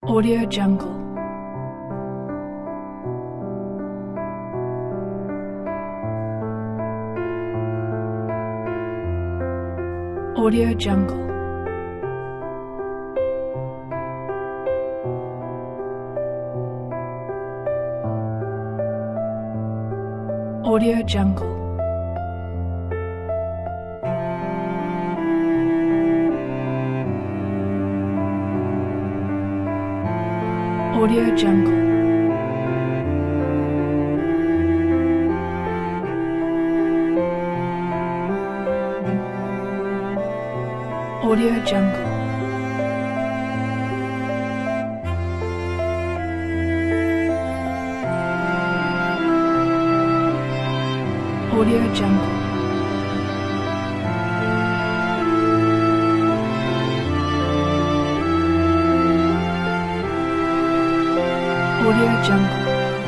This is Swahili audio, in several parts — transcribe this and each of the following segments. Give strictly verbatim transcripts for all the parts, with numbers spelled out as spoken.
Audio Jungle. Audio Jungle. Audio Jungle. Audio Jungle. Audio Jungle. Audio Jungle. Audio Jungle.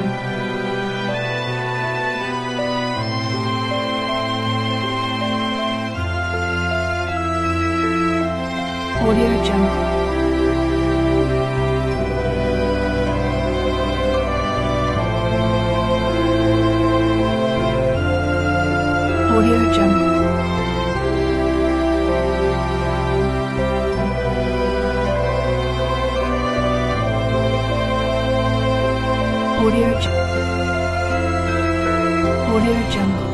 Audio Jungle. Audio Jungle. Audio Jungle. Audio Jungle.